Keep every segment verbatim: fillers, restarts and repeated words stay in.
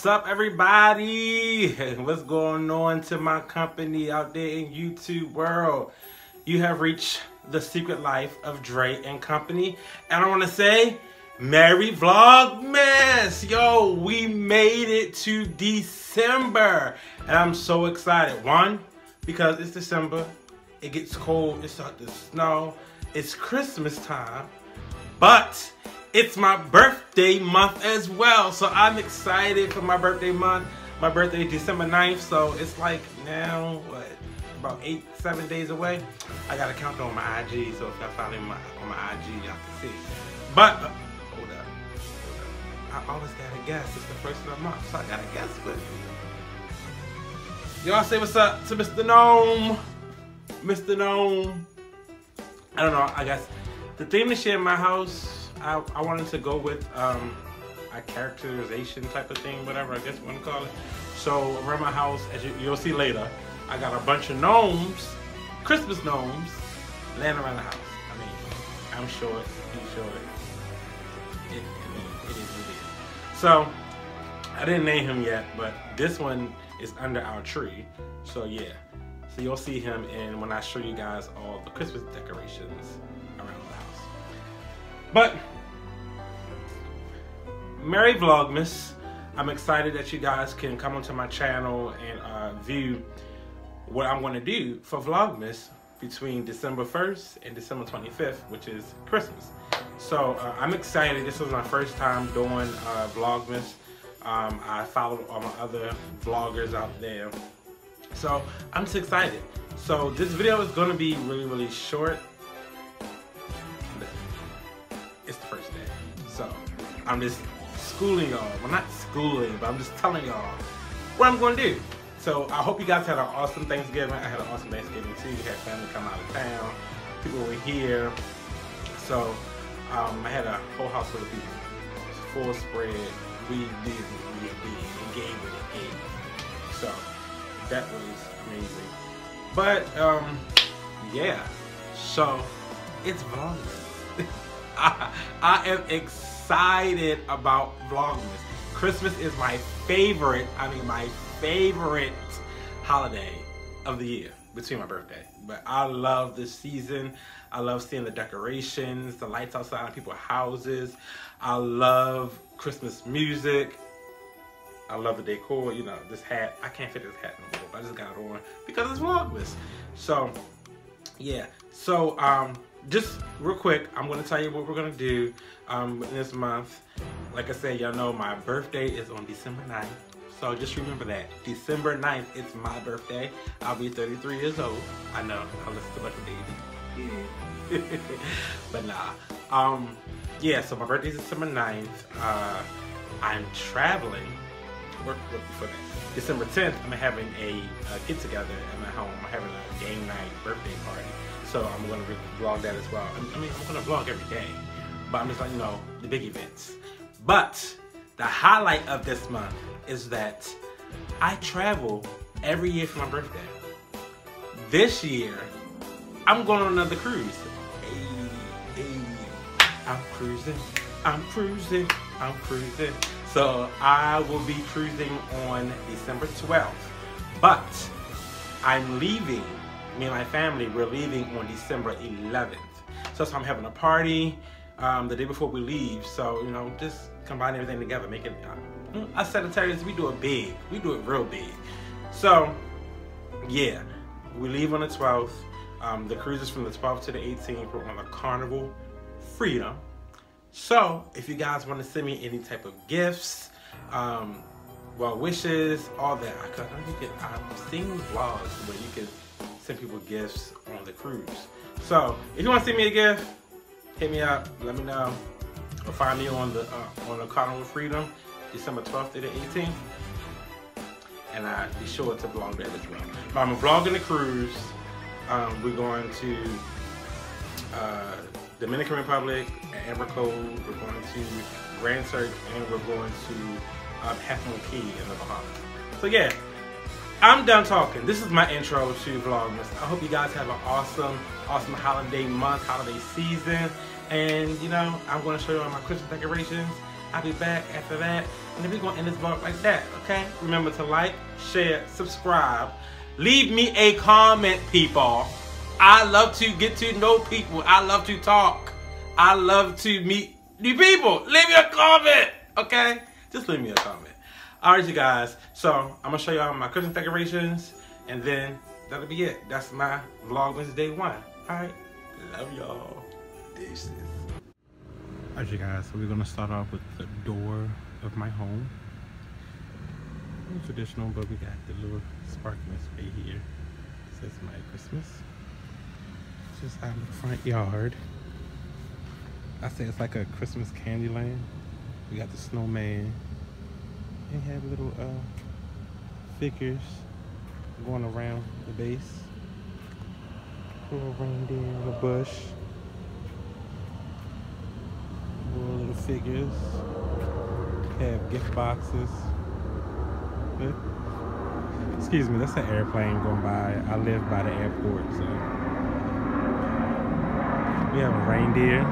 What's up, everybody? What's going on to my company out there in YouTube world? You have reached the secret life of Dre and company, and I want to say Merry Vlogmas! Yo, we made it to December, and I'm so excited. One, because it's December, it gets cold, it's starting to snow, it's Christmas time, but it's my birthday month as well, so I'm excited for my birthday month. My birthday is December ninth, so it's like now, what, about eight, seven days away. I got a countdown on my I G, so if y'all follow me on my, on my I G, y'all can see. But, uh, hold up, hold up. I always gotta guess. It's the first of the month, so I gotta guess with you. Y'all say what's up to Mister Gnome. Mister Gnome. I don't know, I guess the theme this year in my house, I, I wanted to go with um, a characterization type of thing, whatever I guess you want to call it. So around my house, as you, you'll see later, I got a bunch of gnomes, Christmas gnomes, laying around the house. I mean, I'm short, he's short. It, I mean, it is what it is. So I didn't name him yet, but this one is under our tree. So yeah, so you'll see him in when I show you guys all the Christmas decorations around the house. But Merry Vlogmas. I'm excited that you guys can come onto my channel and uh, view what I'm going to do for Vlogmas between December first and December twenty-fifth, which is Christmas. So uh, I'm excited. This was my first time doing uh, Vlogmas. Um, I followed all my other vloggers out there. So I'm just excited. So this video is going to be really, really short. It's the first day. So I'm just schooling y'all. Well, not schooling, but I'm just telling y'all what I'm going to do. So I hope you guys had an awesome Thanksgiving. I had an awesome Thanksgiving too. We had family come out of town. People were here. So um, I had a whole house full of people. It was full spread. We did we we gave it a eight. So that was amazing. But um, yeah. So it's Vlogmas. I, I am excited about Vlogmas. Christmas is my favorite, I mean my favorite holiday of the year between my birthday. But I love this season. I love seeing the decorations, the lights outside of people's houses. I love Christmas music. I love the decor. You know, this hat, I can't fit this hat no more, but I just got it on because it's Vlogmas. So yeah, so um, just real quick, I'm going to tell you what we're going to do um, this month. Like I said, y'all know my birthday is on December ninth. So just remember that. December ninth is my birthday. I'll be thirty-three years old. I know, I listen to like a baby. But nah. Um, yeah, so my birthday is December ninth. Uh, I'm traveling. Work, work before that. December tenth, I'm having a, a get-together at my home. I'm having a game night birthday party. So I'm going to vlog that as well. I mean, I'm going to vlog every day, but I'm just like, you know, the big events. But the highlight of this month is that I travel every year for my birthday. This year, I'm going on another cruise. Hey, hey, I'm cruising, I'm cruising, I'm cruising. So I will be cruising on December twelfth, but I'm leaving. Me and my family, we're leaving on December eleventh. So, so I'm having a party um, the day before we leave. So, you know, just combine everything together, make it, uh, us Sagittarius, we do it big. We do it real big. So, yeah, we leave on the twelfth. Um, the cruise is from the twelfth to the eighteenth. We're on the Carnival Freedom. So, if you guys want to send me any type of gifts, um, well wishes, all that, I could, you could, I've seen vlogs where you could send people gifts on the cruise. So if you want to send me a gift, hit me up, let me know, or find me on the uh, on the Carnival Freedom, December twelfth to the eighteenth, and I be sure to vlog that as well. But I'm vlogging the cruise. Um, we're going to uh, Dominican Republic, Amber Cove. We're going to Grand Turk, and we're going to um, Half Moon Cay in the Bahamas. So yeah. I'm done talking. This is my intro to Vlogmas. I hope you guys have an awesome, awesome holiday month, holiday season. And, you know, I'm going to show you all my Christmas decorations. I'll be back after that. And then we're going to end this vlog like that, okay? Remember to like, share, subscribe. Leave me a comment, people. I love to get to know people. I love to talk. I love to meet new people. Leave me a comment, okay? Just leave me a comment. All right, you guys. So I'm going to show y'all my Christmas decorations. And then that'll be it. That's my Vlogmas day one. All right. Love y'all. Deuces. All right, you guys. So we're going to start off with the door of my home. Traditional, but we got the little sparkling spray here. It says Merry Christmas. It's just out in the front yard. I say it's like a Christmas candy land. We got the snowman. They have little uh, figures going around the base. Little reindeer in the bush. More little figures. Have gift boxes. Excuse me, that's an airplane going by. I live by the airport, so. We have a reindeer.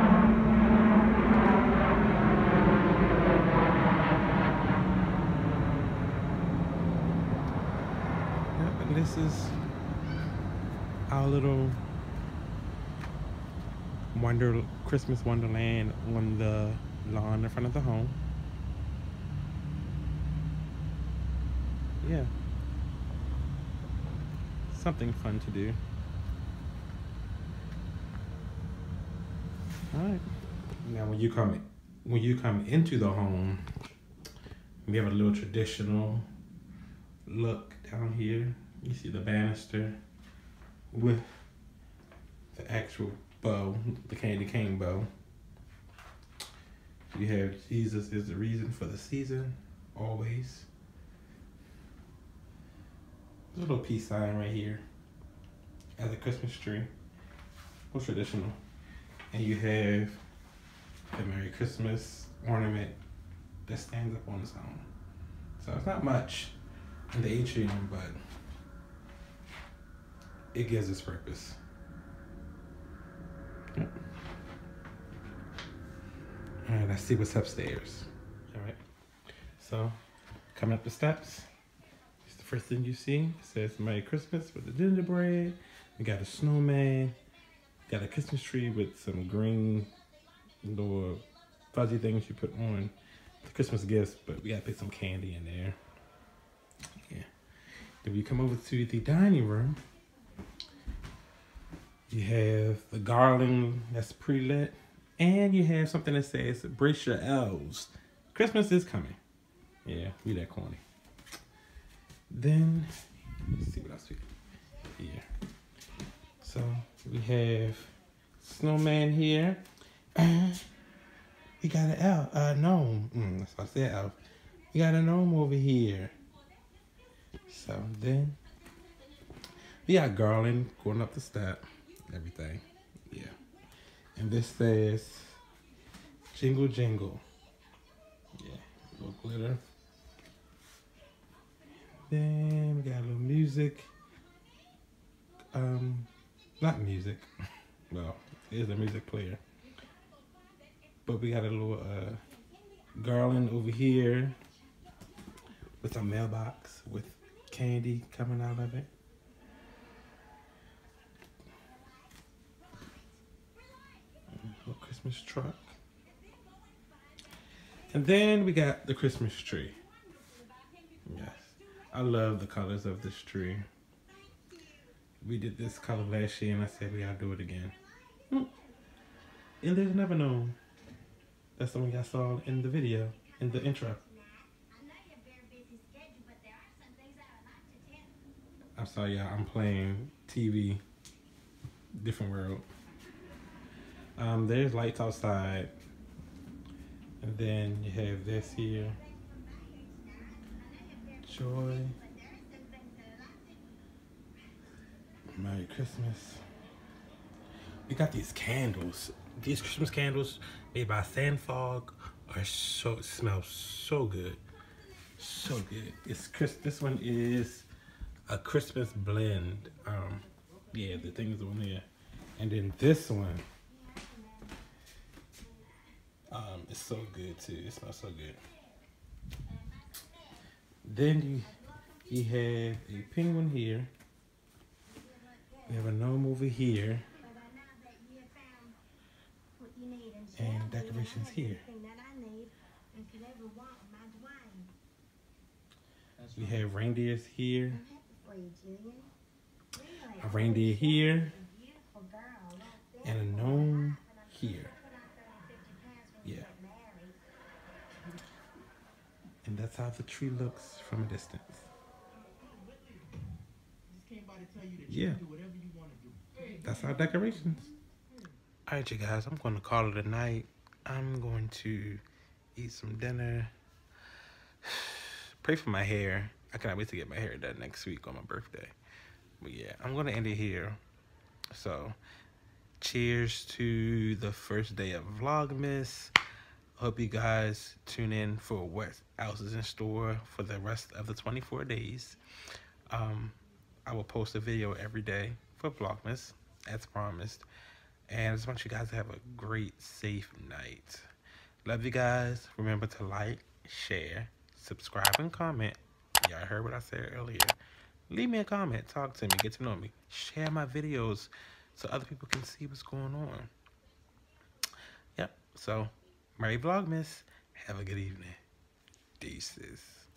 Yep, and this is our little wonder Christmas wonderland on the lawn in front of the home. Yeah, something fun to do. All right. Now, when you come when you come into the home, we have a little traditional look down here. You see the banister with the actual bow, the candy cane bow. You have Jesus is the reason for the season, always. There's a little peace sign right here as a Christmas tree. More traditional. And you have the Merry Christmas ornament that stands up on its own. So it's not much in the atrium, but it gives its purpose. Yep. All right, let's see what's upstairs. All right, so coming up the steps. First thing you see, it says Merry Christmas with the gingerbread. We got a snowman. Got a Christmas tree with some green little fuzzy things you put on the Christmas gifts, but we gotta put some candy in there. Yeah. Then we come over to the dining room. You have the garland that's pre-lit, and you have something that says brace your elves. Christmas is coming. Yeah, we that corny. Then, let's see what else we got here. So, we have snowman here. We got an elf, a gnome. Mm, that's what I said, elf. We got a gnome over here. So, then, we got garland going up the step. Everything. Yeah. And this says, jingle, jingle. Yeah, a little glitter. Then we got a little music. Um, not music. Well, it is a music player. But we got a little uh, garland over here with a mailbox with candy coming out of it. A little Christmas truck. And then we got the Christmas tree. Yes. I love the colors of this tree. We did this color last year and I said we gotta do it again. Hmm. And there's never known. That's the one y'all saw in the video, in the intro. I'm sorry y'all, I'm playing T V, different world. Um, there's lights outside. And then you have this here. Joy. Merry Christmas. We got these candles. These Christmas candles made by Sandfog are so, smell so good. So good. It's Chris. This one is a Christmas blend. Um, yeah, the things on there. And then this one. Um, it's so good too. It smells so good. Then you you have a penguin here. We have a gnome over here. And decorations here. We have reindeers here. A reindeer here. And a gnome here. Yeah. And that's how the tree looks from a distance. Yeah. That's our decorations. Alright, you guys, I'm going to call it a night. I'm going to eat some dinner. Pray for my hair. I cannot wait to get my hair done next week on my birthday. But yeah, I'm going to end it here. So, cheers to the first day of Vlogmas. Hope you guys tune in for what else is in store for the rest of the twenty-four days. Um, I will post a video every day for Vlogmas, as promised. And I just want you guys to have a great, safe night. Love you guys. Remember to like, share, subscribe, and comment. Y'all heard what I said earlier. Leave me a comment. Talk to me. Get to know me. Share my videos so other people can see what's going on. Yep. So, Merry Vlogmas. Have a good evening. Deuces.